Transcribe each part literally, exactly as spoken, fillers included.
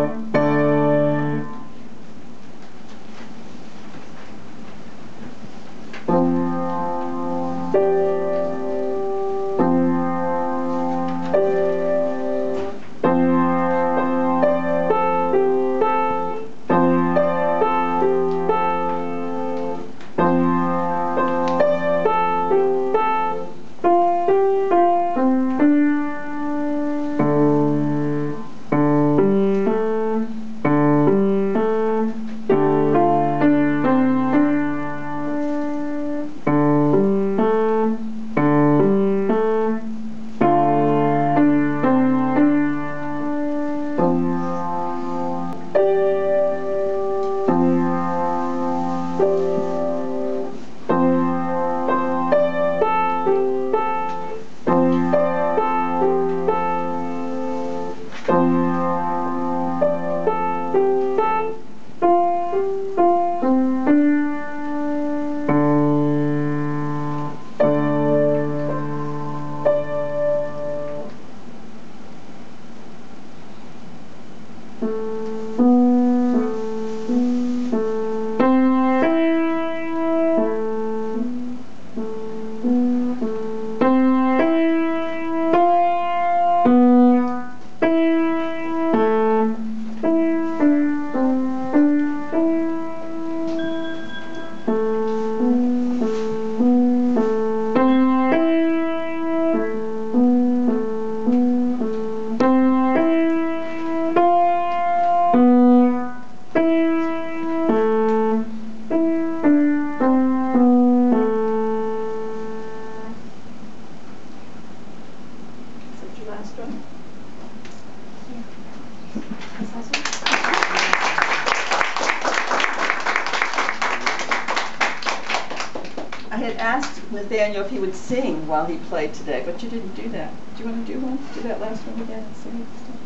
I had asked Nathaniel if he would sing while he played today, but you didn't do that. Do you want to do one? Do that last one again and sing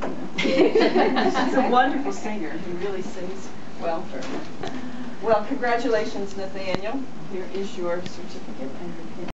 it? He's a wonderful singer. He really sings well for him. Well, congratulations, Nathaniel. Here is your certificate and your pin.